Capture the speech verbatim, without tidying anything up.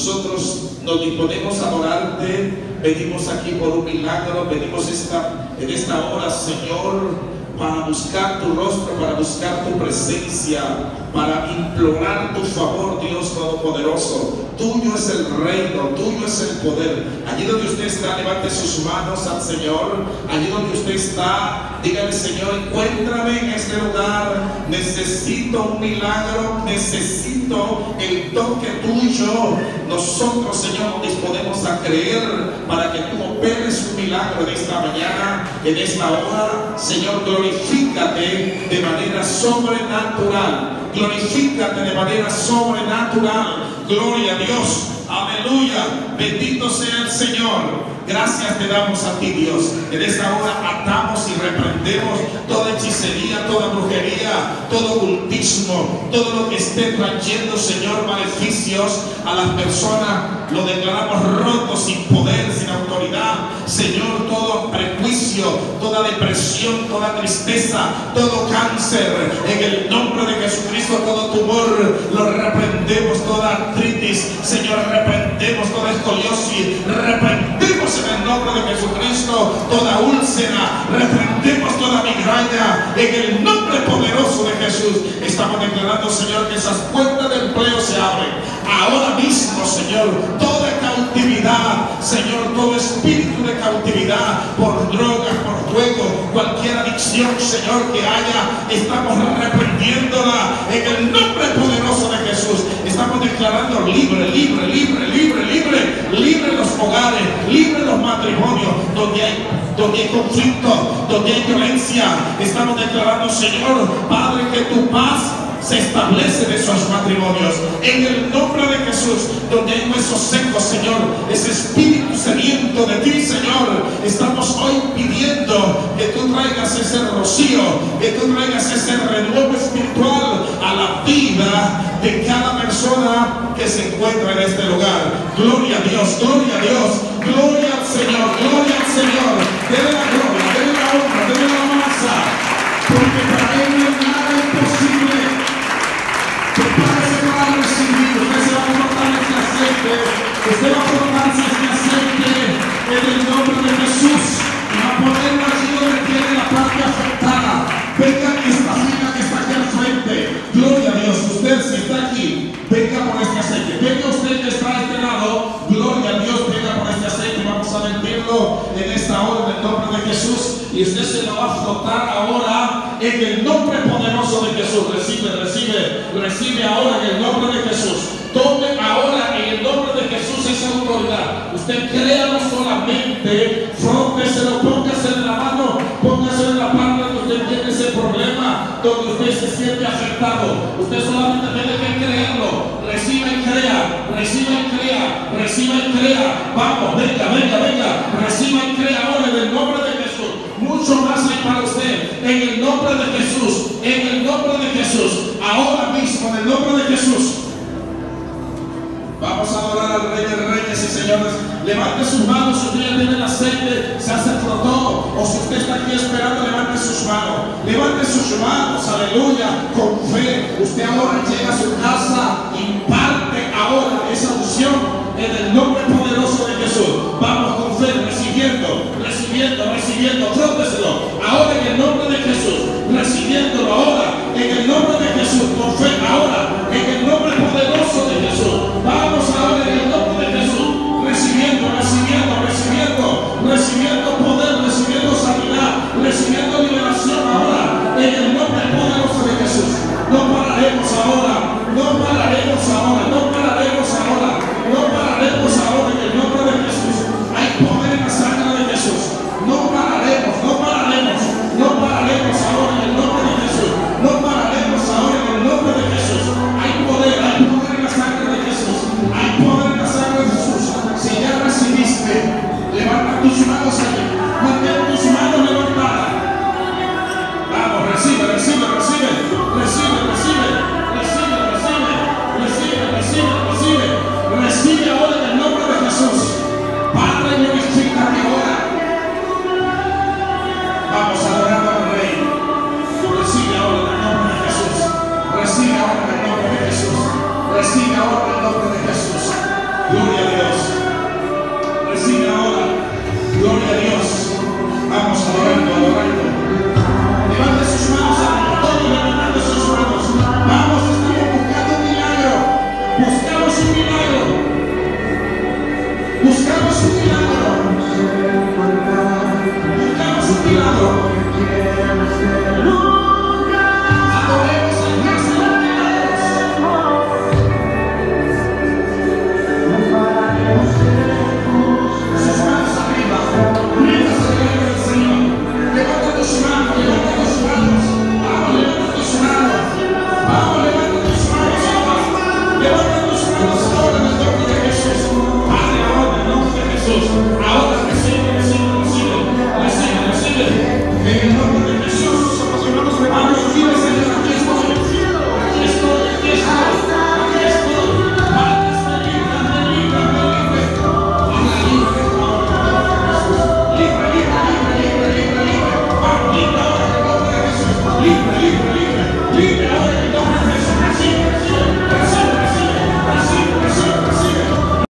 Nosotros nos disponemos a adorarte, venimos aquí por un milagro, venimos esta, en esta hora, Señor, para buscar tu rostro, para buscar tu presencia, para implorar tu favor, Dios Todopoderoso. Tuyo es el reino, tuyo es el poder. Allí donde usted está, levante sus manos al Señor. Allí donde usted está, dígale: Señor, encuéntrame en este lugar. Necesito un milagro, necesito el toque tuyo. Nosotros, Señor, nos disponemos a creer para que tú operes un milagro en esta mañana, en esta hora. Señor, glorifícate de manera sobrenatural. Glorifícate de manera sobrenatural. Gloria a Dios. Aleluya. Bendito sea el Señor. Gracias te damos a ti, Dios. En esta hora atamos y reprendemos toda hechicería, toda brujería, todo ocultismo, todo lo que esté trayendo, Señor, maleficios a las personas. Lo declaramos roto, sin poder, sin autoridad. Señor, todo prejuicio, toda depresión, toda tristeza, todo cáncer, en el nombre de Jesucristo, todo tumor, lo reprendemos, toda artritis, Señor, reprendemos toda escoliosis, reprendemos en el nombre de Jesucristo toda úlcera, reprendemos toda migraña, en el nombre poderoso de Jesús. Estamos declarando, Señor, que esas puertas de empleo se abren ahora mismo, Señor. Toda cautividad, Señor, todo espíritu de cautividad por drogas, por juego, cualquier adicción, Señor, que haya, estamos reprendiéndola en el nombre poderoso de Jesús. Estamos declarando libre, libre, libre, libre, libre, libre los hogares, libre los matrimonios, donde hay, donde hay conflicto, donde hay violencia. Estamos declarando, Señor, Padre, que tu paz se establece de esos matrimonios en el nombre de Jesús. Donde hay huesos secos, Señor, ese espíritu sediento de ti, Señor, estamos hoy pidiendo que tú traigas ese rocío, que tú traigas ese renuevo espiritual a la vida de cada persona que se encuentra en este lugar. Gloria a Dios, gloria a Dios, gloria al Señor, gloria al Señor. Dele la gloria, dele la honra, dele la alabanza, porque para él no hay nada imposible. Prepárese para recibir. Usted se va a cortar este aceite. Usted va a cortarse este aceite en el nombre de Jesús y va a ponerlo allí donde tiene la parte afectada. Venga esta silla que está aquí al frente. Gloria a Dios. Usted, si está aquí, venga por este aceite. Venga usted que está a este lado. Gloria a Dios. Venga por este aceite. Vamos a vertirlo en esta hora en el nombre de Jesús. Y usted se lo va a frotar ahora en el nombre poderoso de Jesús. Recibe, recibe, recibe ahora en el nombre de Jesús. Tome ahora en el nombre de Jesús esa autoridad. Usted créalo solamente, fróteselo, póngase en la mano, póngase en la parte donde usted tiene ese problema, donde usted se siente afectado. Usted solamente tiene que creerlo. Reciba y crea, reciba y crea, reciba y crea. Vamos, venga, venga, venga. Reciba y crea ahora en el nombre de Jesús. Mucho más hay para usted. En el nombre de Jesús, en el nombre de Jesús, ahora mismo, en el nombre de Jesús. Vamos a adorar al Rey de Reyes y Señores. Levante sus manos. Si usted ya tiene el aceite, se hace frotó, o si usted está aquí esperando, levante sus manos. Levante sus manos, aleluya, con fe. Usted ahora llega a su casa, imparte ahora esa unción en el nombre poderoso de Jesús. Vamos con fe, recibiendo, recibiendo, recibiendo. Fróteselo ahora en el nombre de Jesús. Recibiéndolo ahora en el nombre de Jesús. Con fe ahora en el nombre poderoso de Jesús. Vamos ahora en el nombre de Jesús. Recibiendo, recibiendo, recibiendo, recibiendo poder, recibiendo sanidad, recibiendo liberación ahora en el nombre poderoso de Jesús. No pararemos ahora, no pararemos ahora, no pararemos ahora, no pararemos ahora Buscamos un milagro.